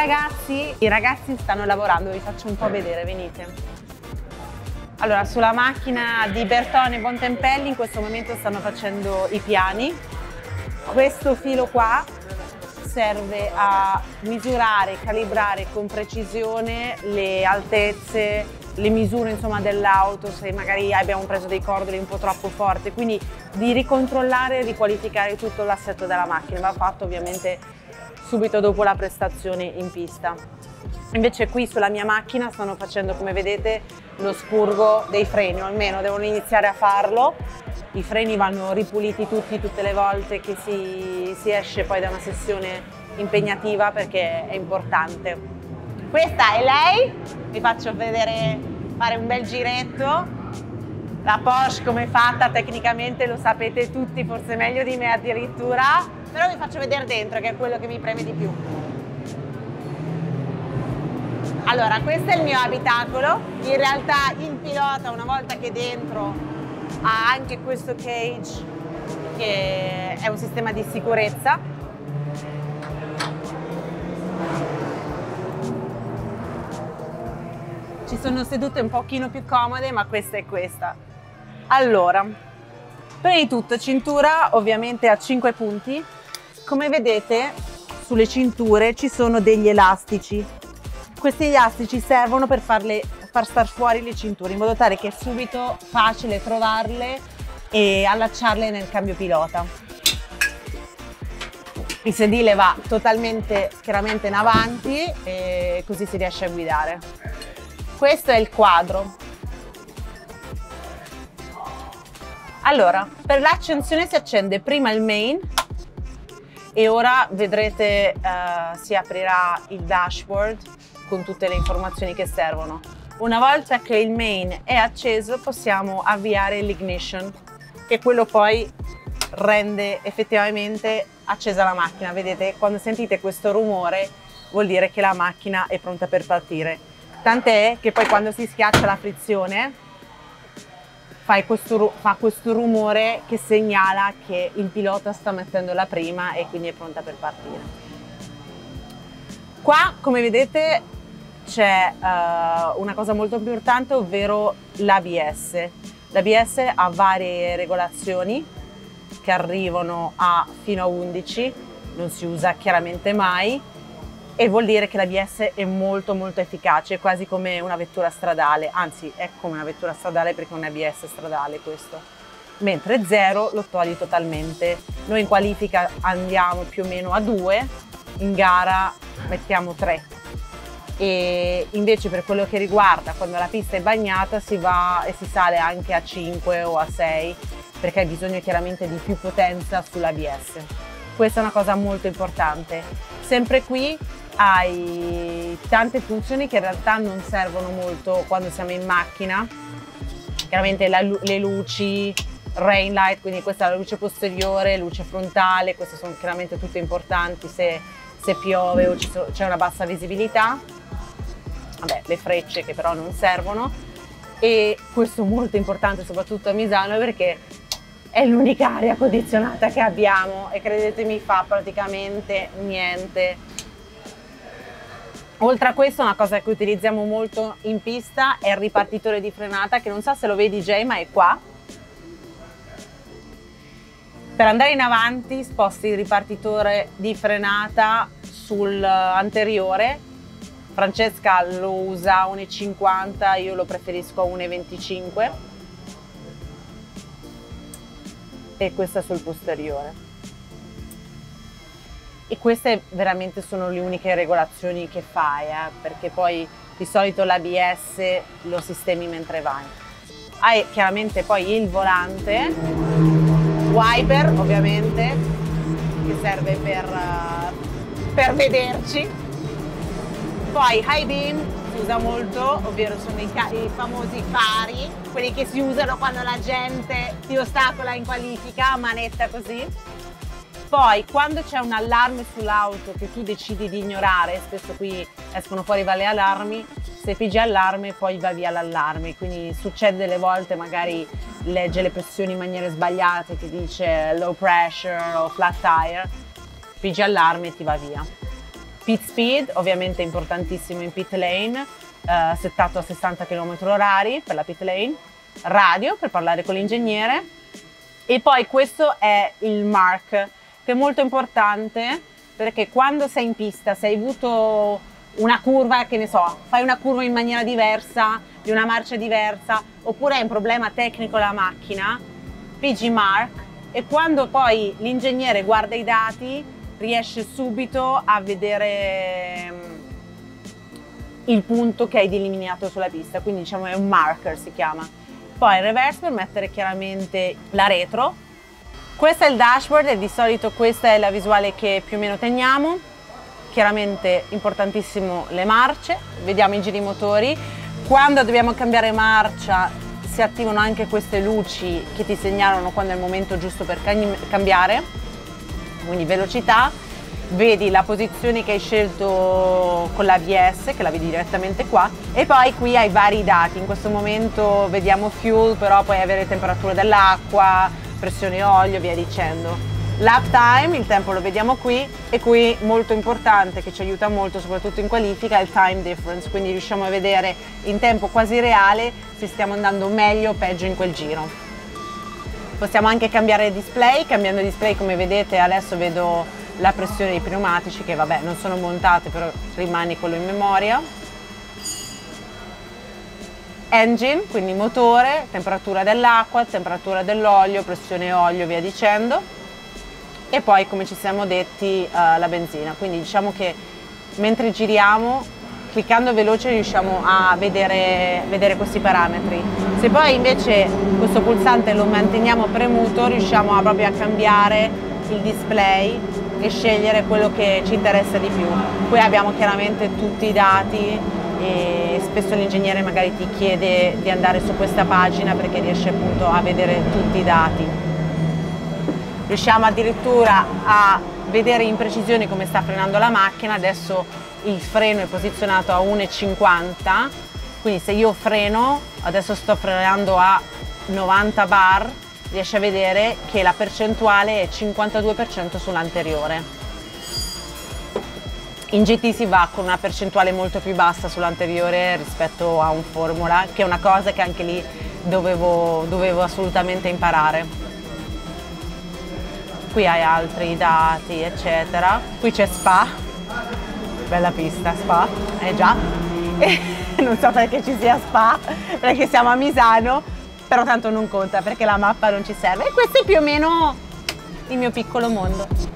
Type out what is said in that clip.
ragazzi, i ragazzi stanno lavorando, vi faccio un po' vedere, venite. Allora, sulla macchina di Bertone Bontempelli in questo momento stanno facendo i piani. Questo filo qua serve a misurare, calibrare con precisione le altezze, le misure insomma dell'auto, se magari abbiamo preso dei cordoli un po' troppo forti, quindi di ricontrollare e riqualificare tutto l'assetto della macchina. Va fatto ovviamente subito dopo la prestazione in pista. Invece qui sulla mia macchina stanno facendo, come vedete, lo spurgo dei freni, o almeno devono iniziare a farlo. I freni vanno ripuliti tutte le volte che si esce poi da una sessione impegnativa, perché è importante. Questa è lei, vi faccio vedere, fare un bel giretto. La Porsche come è fatta tecnicamente lo sapete tutti, forse meglio di me addirittura, però vi faccio vedere dentro, che è quello che mi preme di più. Allora, questo è il mio abitacolo. In realtà il pilota, una volta che è dentro, ha anche questo cage che è un sistema di sicurezza. Ci sono sedute un pochino più comode, ma questa è questa. Allora, prima di tutto cintura ovviamente a 5 punti. Come vedete sulle cinture ci sono degli elastici. Questi elastici servono per far star fuori le cinture, in modo tale che è subito facile trovarle e allacciarle nel cambio pilota. Il sedile va totalmente chiaramente in avanti e così si riesce a guidare. Questo è il quadro. Allora, per l'accensione si accende prima il main e ora vedrete si aprirà il dashboard con tutte le informazioni che servono. Una volta che il main è acceso possiamo avviare l'ignition, che quello poi rende effettivamente accesa la macchina. Vedete, quando sentite questo rumore vuol dire che la macchina è pronta per tant'è che poi quando si schiaccia la frizione fa questo rumore che segnala che il pilota sta mettendo la prima e quindi è pronta per partire. Qua, come vedete, c'è una cosa molto importante, ovvero l'ABS. L'ABS ha varie regolazioni che arrivano fino a 11, non si usa chiaramente mai, e vuol dire che l'ABS è molto efficace, quasi come una vettura stradale, anzi è come una vettura stradale perché è un ABS stradale questo, mentre 0 lo togli totalmente. Noi in qualifica andiamo più o meno a 2, in gara mettiamo 3, e invece per quello che riguarda quando la pista è bagnata si va e si sale anche a 5 o a 6, perché hai bisogno chiaramente di più potenza sull'ABS. Questa è una cosa molto importante. Sempre qui hai tante funzioni che in realtà non servono molto quando siamo in macchina. Chiaramente le luci, rain light, quindi questa è la luce posteriore, luce frontale, queste sono chiaramente tutte importanti se piove o c'è una bassa visibilità. Vabbè, le frecce che però non servono, e questo è molto importante soprattutto a Misano perché è l'unica aria condizionata che abbiamo e credetemi fa praticamente niente. Oltre a questo, una cosa che utilizziamo molto in pista è il ripartitore di frenata, che non so se lo vedi Jay, ma è qua. Per andare in avanti sposti il ripartitore di frenata sull'anteriore. Francesca lo usa a 1,50, io lo preferisco a 1,25, e questa sul posteriore. E queste veramente sono le uniche regolazioni che fai, perché poi di solito l'ABS lo sistemi mentre vai. Hai chiaramente poi il volante, wiper ovviamente, che serve per vederci. Poi high beam si usa molto, ovvero sono i famosi fari, quelli che si usano quando la gente ti ostacola in qualifica a manetta così. Poi quando c'è un allarme sull'auto che tu decidi di ignorare, spesso qui escono fuori vari allarmi, se pigi allarme poi va via l'allarme, quindi succede delle volte magari legge le pressioni in maniere sbagliate, ti dice low pressure o flat tire, pigi allarme e ti va via. Pit speed, ovviamente importantissimo in pit lane, settato a 60 km/h per la pit lane, radio per parlare con l'ingegnere, e poi questo è il mark, che è molto importante perché quando sei in pista, se hai avuto una curva, che ne so, fai una curva in maniera diversa, di una marcia diversa, oppure hai un problema tecnico alla macchina, PG mark, e quando poi l'ingegnere guarda i dati riesce subito a vedere il punto che hai delineato sulla pista, quindi diciamo è un marker, si chiama. Poi il reverse per mettere chiaramente la retro. Questo è il dashboard e di solito questa è la visuale che più o meno teniamo. Chiaramente importantissimo le marce, vediamo i giri motori. Quando dobbiamo cambiare marcia si attivano anche queste luci che ti segnalano quando è il momento giusto per cambiare, quindi velocità. Vedi la posizione che hai scelto con l'ABS, che la vedi direttamente qua, e poi qui hai vari dati. In questo momento vediamo fuel, però puoi avere temperatura dell'acqua, pressione olio, via dicendo. Lap time, il tempo lo vediamo qui, e qui molto importante, che ci aiuta molto soprattutto in qualifica, è il time difference, quindi riusciamo a vedere in tempo quasi reale se stiamo andando meglio o peggio in quel giro. Possiamo anche cambiare display, cambiando display come vedete adesso vedo la pressione dei pneumatici, che vabbè non sono montate, però rimane quello in memoria. Engine, quindi motore, temperatura dell'acqua, temperatura dell'olio, pressione olio, via dicendo. E poi, come ci siamo detti, la benzina. Quindi diciamo che mentre giriamo, cliccando veloce riusciamo a vedere questi parametri. Se poi invece questo pulsante lo manteniamo premuto, riusciamo proprio a cambiare il display e scegliere quello che ci interessa di più. Qui abbiamo chiaramente tutti i dati e spesso l'ingegnere magari ti chiede di andare su questa pagina perché riesce appunto a vedere tutti i dati. Riusciamo addirittura a vedere in precisione come sta frenando la macchina. Adesso il freno è posizionato a 1,50, quindi se io freno, adesso sto frenando a 90 bar, riesce a vedere che la percentuale è 52% sull'anteriore. In GT si va con una percentuale molto più bassa sull'anteriore rispetto a un Formula, che è una cosa che anche lì dovevo assolutamente imparare. Qui hai altri dati, eccetera. Qui c'è Spa, bella pista, Spa, già. E non so perché ci sia Spa, perché siamo a Misano, però tanto non conta perché la mappa non ci serve. E questo è più o meno il mio piccolo mondo.